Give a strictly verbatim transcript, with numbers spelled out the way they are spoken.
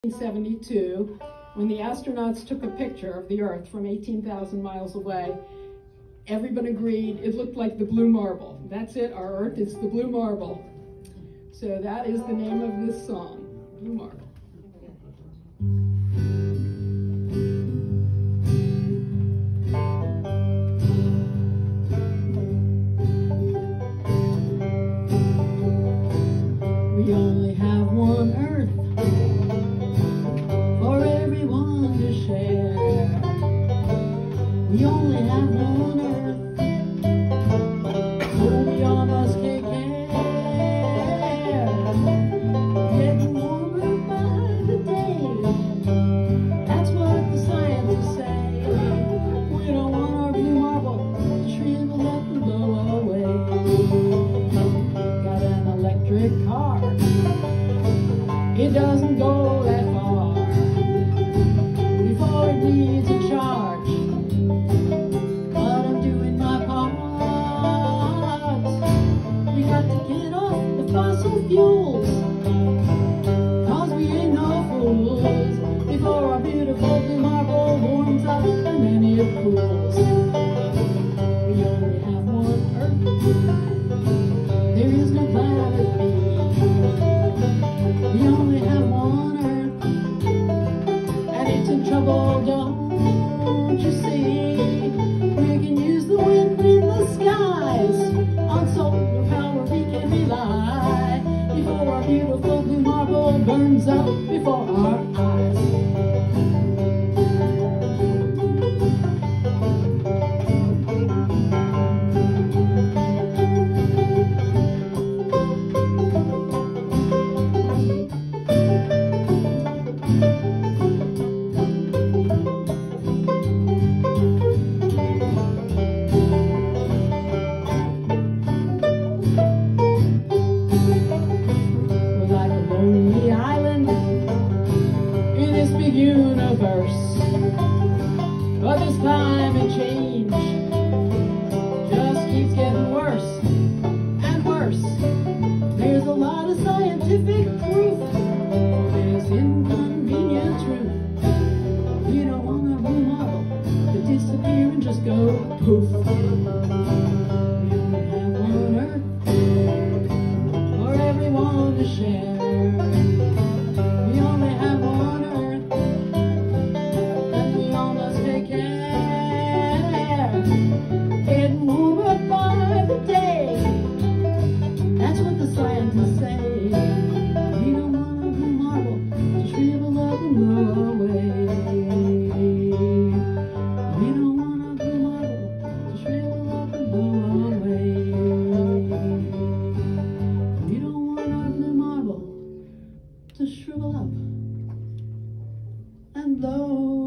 nineteen seventy-two, when the astronauts took a picture of the Earth from eighteen thousand miles away, everyone agreed it looked like the blue marble. That's it, our Earth is the blue marble. So that is the name of this song, Blue Marble. We only have one Earth for everyone to share. We only have one Earth, so we all must take care. Getting warmer by the day, that's what the scientists say. We don't want our blue marble to shrivel up and blow away. Got an electric car, it doesn't go that far before it needs a charge, but I'm doing my part. We got to get off the fossil fuels, cause we ain't no fools, before our beautiful blue marble warms up and then it cools. We only have one Earth, there is no planet B. We only have one Earth, and it's in trouble, don't you see? We can use the wind in the skies, on solar power we can rely, before our beautiful blue marble burns up before our eyes. Universe, but this climate change just keeps getting worse and worse. There's a lot of scientific proof for this inconvenient truth. We don't want our blue marble to disappear and just go poof. We only have one Earth for everyone to share. We only have one Earth, getting warmer by the day, that's what the scientists say. We don't want a blue marble to shrivel up and blow away. We don't want a blue marble to shrivel up and blow away. We don't want a blue marble to shrivel up and blow